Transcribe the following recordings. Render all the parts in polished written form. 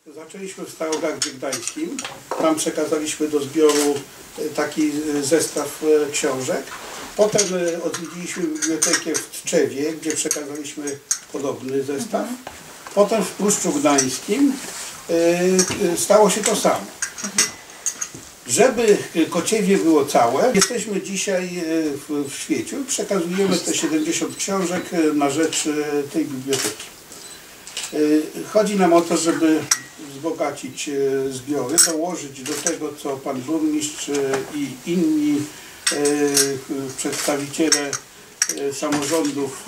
Zaczęliśmy w Starogardzie Gdańskim. Tam przekazaliśmy do zbioru taki zestaw książek. Potem odwiedziliśmy bibliotekę w Tczewie, gdzie przekazaliśmy podobny zestaw. Potem w Pruszczu Gdańskim stało się to samo. Żeby Kociewie było całe, jesteśmy dzisiaj w Świeciu i przekazujemy te 70 książek na rzecz tej biblioteki. Chodzi nam o to, żeby wzbogacić zbiory, dołożyć do tego, co pan burmistrz i inni przedstawiciele samorządów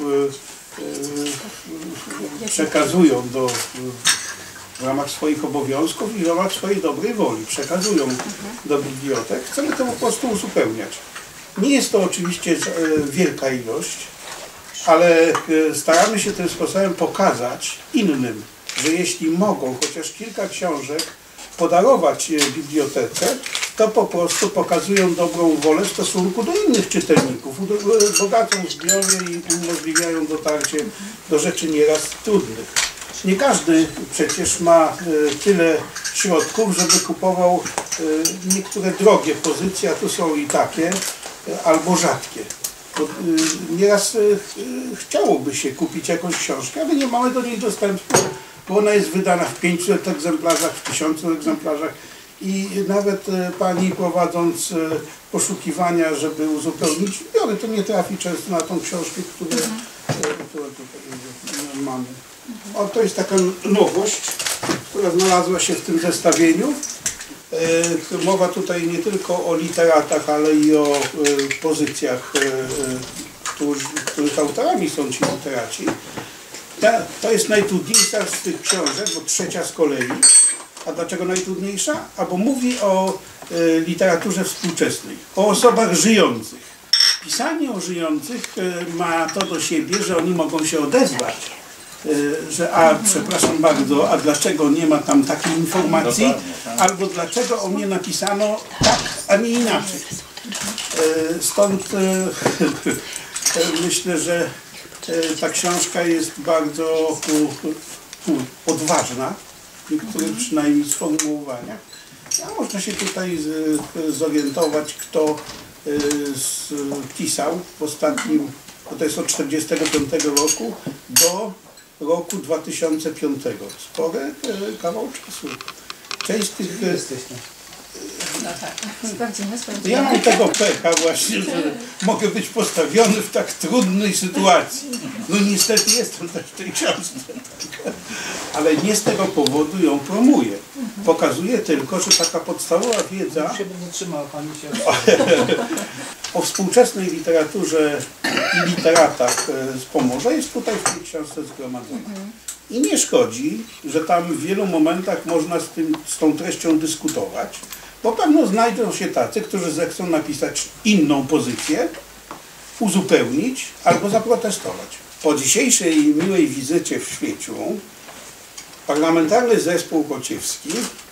przekazują w ramach swoich obowiązków i w ramach swojej dobrej woli. Przekazują do bibliotek. Chcemy to po prostu uzupełniać. Nie jest to oczywiście wielka ilość, ale staramy się tym sposobem pokazać innym, że jeśli mogą chociaż kilka książek podarować bibliotece, to po prostu pokazują dobrą wolę w stosunku do innych czytelników, bogacą zbiory i umożliwiają dotarcie do rzeczy nieraz trudnych. Nie każdy przecież ma tyle środków, żeby kupował niektóre drogie pozycje, a tu są i takie, albo rzadkie. Bo nieraz chciałoby się kupić jakąś książkę, ale nie mamy do niej dostępu, bo ona jest wydana w 500 egzemplarzach, w 1000 egzemplarzach i nawet pani prowadząc poszukiwania, żeby uzupełnić zbiory, to nie trafi często na tą książkę, którą tutaj mamy. O, to jest taka nowość, która znalazła się w tym zestawieniu. Mowa tutaj nie tylko o literatach, ale i o pozycjach, których autorami są ci literaci. To jest najtrudniejsza z tych książek, bo trzecia z kolei. A dlaczego najtrudniejsza? Bo mówi o literaturze współczesnej, o osobach żyjących. Pisanie o żyjących ma to do siebie, że oni mogą się odezwać. Że przepraszam bardzo, a dlaczego nie ma tam takiej informacji, albo dlaczego o mnie napisano tak, a nie inaczej. Stąd myślę, że ta książka jest bardzo odważna w niektórych przynajmniej sformułowaniach. A można się tutaj zorientować, kto pisał w ostatnim, bo to jest od 1945 roku do roku 2005. Spory kawał czasu. Część z tych... No tak, sprawdzimy. Ja mam tego pecha właśnie, że mogę być postawiony w tak trudnej sytuacji. No niestety jestem też w tej książce. Ale nie z tego powodu ją promuję. Pokazuję tylko, że taka podstawowa wiedza o współczesnej literaturze i literatach z Pomorza jest tutaj w tej książce zgromadzona. I nie szkodzi, że tam w wielu momentach można z tą treścią dyskutować, bo pewno znajdą się tacy, którzy zechcą napisać inną pozycję, uzupełnić albo zaprotestować. Po dzisiejszej miłej wizycie w Świeciu Parlamentarny Zespół Kociewski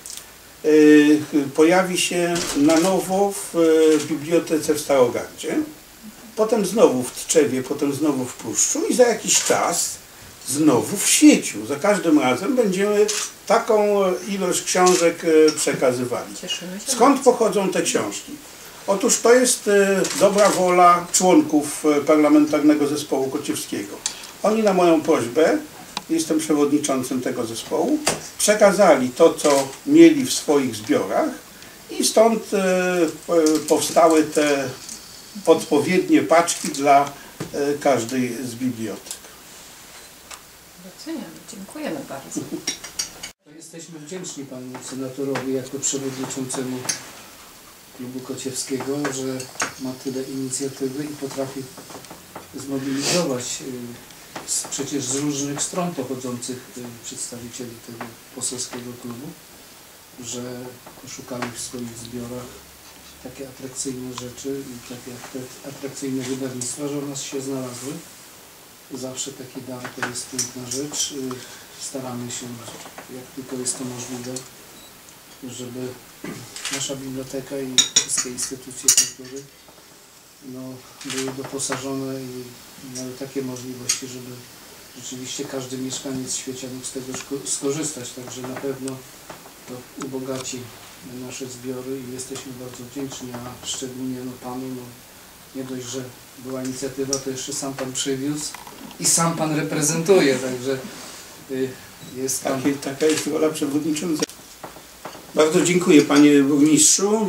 pojawi się na nowo w bibliotece w Starogardzie, potem znowu w Tczewie, potem znowu w Pruszczu i za jakiś czas znowu w Świeciu. Za każdym razem będziemy taką ilość książek przekazywali. Skąd pochodzą te książki? Otóż to jest dobra wola członków Parlamentarnego Zespołu Kociewskiego. Oni na moją prośbę, jestem przewodniczącym tego zespołu, przekazali to, co mieli w swoich zbiorach i stąd powstały te odpowiednie paczki dla każdej z bibliotek. Doceniamy, dziękujemy bardzo. Jesteśmy wdzięczni panu senatorowi jako przewodniczącemu klubu kociewskiego, że ma tyle inicjatywy i potrafi zmobilizować przecież z różnych stron pochodzących przedstawicieli tego poselskiego klubu, że poszukali w swoich zbiorach takie atrakcyjne rzeczy i takie atrakcyjne wydawnictwa, że u nas się znalazły. Zawsze taki dar to jest piękna rzecz. Staramy się, jak tylko jest to możliwe, żeby nasza biblioteka i wszystkie instytucje kultury były doposażone i miały takie możliwości, żeby rzeczywiście każdy mieszkaniec świata mógł z tego skorzystać, także na pewno to ubogaci nasze zbiory i jesteśmy bardzo wdzięczni, a szczególnie Panu, nie dość, że była inicjatywa, to jeszcze sam Pan przywiózł i sam Pan reprezentuje, także jest Pan... Taka jest rola przewodniczącego. Bardzo dziękuję Panie Burmistrzu.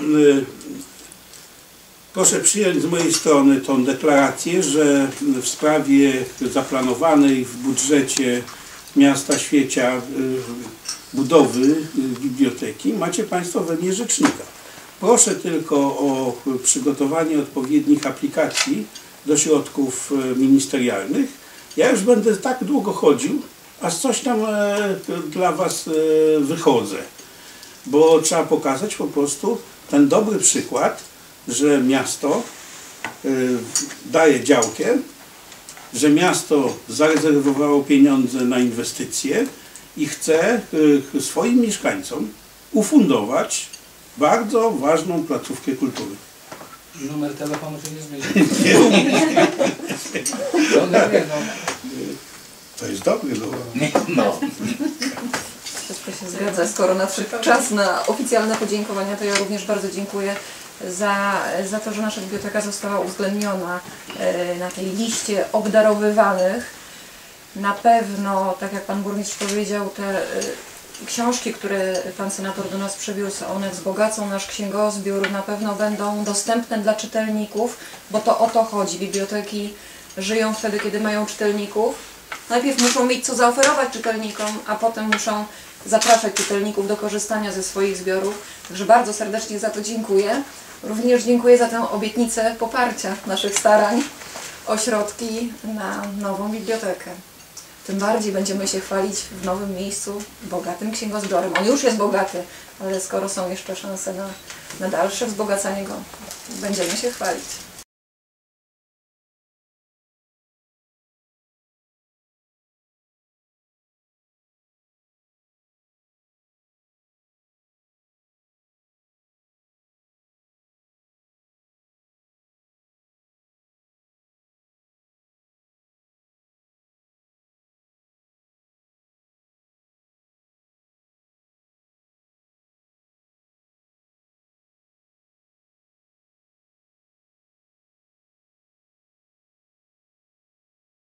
Proszę przyjąć z mojej strony tą deklarację, że w sprawie zaplanowanej w budżecie miasta Świecia budowy biblioteki macie Państwo we mnie rzecznika. Proszę tylko o przygotowanie odpowiednich aplikacji do środków ministerialnych. Ja już będę tak długo chodził, aż coś tam dla Was wychodzę. Bo trzeba pokazać po prostu ten dobry przykład, że miasto daje działkę, że miasto zarezerwowało pieniądze na inwestycje i chce swoim mieszkańcom ufundować bardzo ważną placówkę kultury. Numer telefonu się nie zmieni. To jest dobry numer. No. Wszystko się zgadza. Skoro nadszedł czas na oficjalne podziękowania, to ja również bardzo dziękuję za to, że nasza biblioteka została uwzględniona na tej liście obdarowywanych. Na pewno, tak jak Pan Burmistrz powiedział, te książki, które Pan Senator do nas przywiózł, one wzbogacą nasz księgozbiór, na pewno będą dostępne dla czytelników, bo to o to chodzi. Biblioteki żyją wtedy, kiedy mają czytelników. Najpierw muszą mieć co zaoferować czytelnikom, a potem muszą zapraszać czytelników do korzystania ze swoich zbiorów. Także bardzo serdecznie za to dziękuję. Również dziękuję za tę obietnicę poparcia naszych starań o środki na nową bibliotekę. Tym bardziej będziemy się chwalić w nowym miejscu bogatym księgozbiorem. On już jest bogaty, ale skoro są jeszcze szanse na dalsze wzbogacanie go, będziemy się chwalić.